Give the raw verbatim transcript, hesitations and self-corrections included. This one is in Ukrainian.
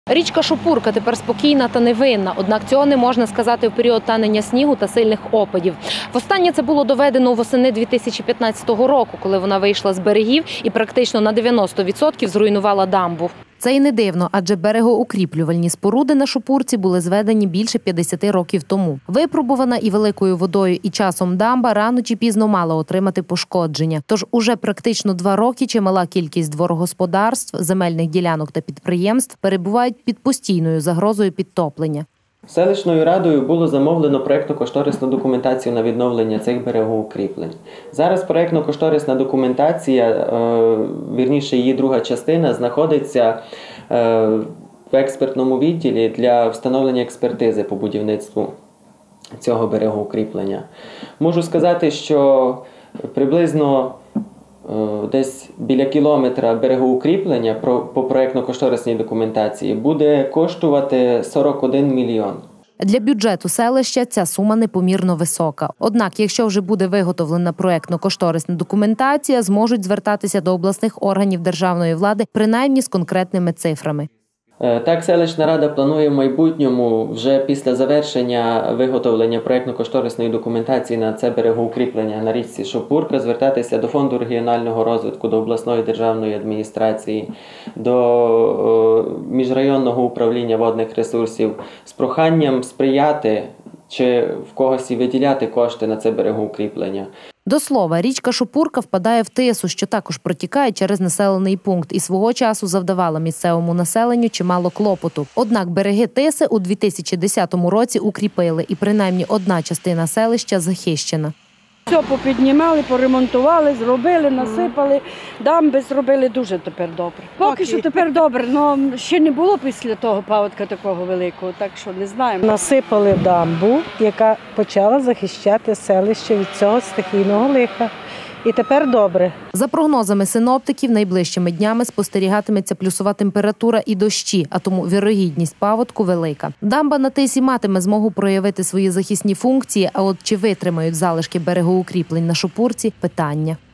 Річка Шопурка тепер спокійна та невинна, однак цього не можна сказати в період танення снігу та сильних опадів. Востаннє це було доведено восени дві тисячі п'ятнадцятого року, коли вона вийшла з берегів і практично на дев'яносто відсотків зруйнувала дамбу. Це й не дивно, адже берегоукріплювальні споруди на Шопурці були зведені більше п'ятдесяти років тому. Випробувана і великою водою, і часом дамба рано чи пізно мала отримати пошкодження. Тож уже практично два роки чимала кількість дворогосподарств, земельних ділянок та підприємств перебувають під постійною загрозою підтоплення. Селищною радою було замовлено проєктно-кошторисну документацію на відновлення цих берегоукріплень. Зараз проєктно-кошторисна документація, вірніше її друга частина, знаходиться в експертному відділі для встановлення експертизи по будівництву цього берегоукріплення. Можу сказати, що приблизно десь біля кілометра берегоукріплення по проєктно-кошторисній документації буде коштувати сорок один мільйон. Для бюджету селища ця сума непомірно висока. Однак, якщо вже буде виготовлена проєктно-кошторисна документація, зможуть звертатися до обласних органів державної влади принаймні з конкретними цифрами. Так, селищна рада планує в майбутньому, вже після завершення виготовлення проєктно-кошторисної документації на це берегоукріплення на річці Шопурка, звертатися до Фонду регіонального розвитку, до обласної державної адміністрації, до міжрайонного управління водних ресурсів з проханням сприяти чи в когось і виділяти кошти на це берегоукріплення. До слова, річка Шопурка впадає в Тису, що також протікає через населений пункт і свого часу завдавала місцевому населенню чимало клопоту. Однак береги Тиси у дві тисячі десятому році укріпили і принаймні одна частина селища захищена. Все попіднімали, поремонтували, зробили, насипали, дамби зробили дуже тепер добре. Поки що тепер добре, але ще не було після того паводка такого великого, так що не знаємо. Насипали дамбу, яка почала захищати селище від цього стихійного лиха. І тепер добре. За прогнозами синоптиків, найближчими днями спостерігатиметься плюсова температура і дощі, а тому вірогідність паводку велика. Дамба на Тисі матиме змогу проявити свої захисні функції, а от чи витримають залишки берегоукріплень на Шопурці – питання.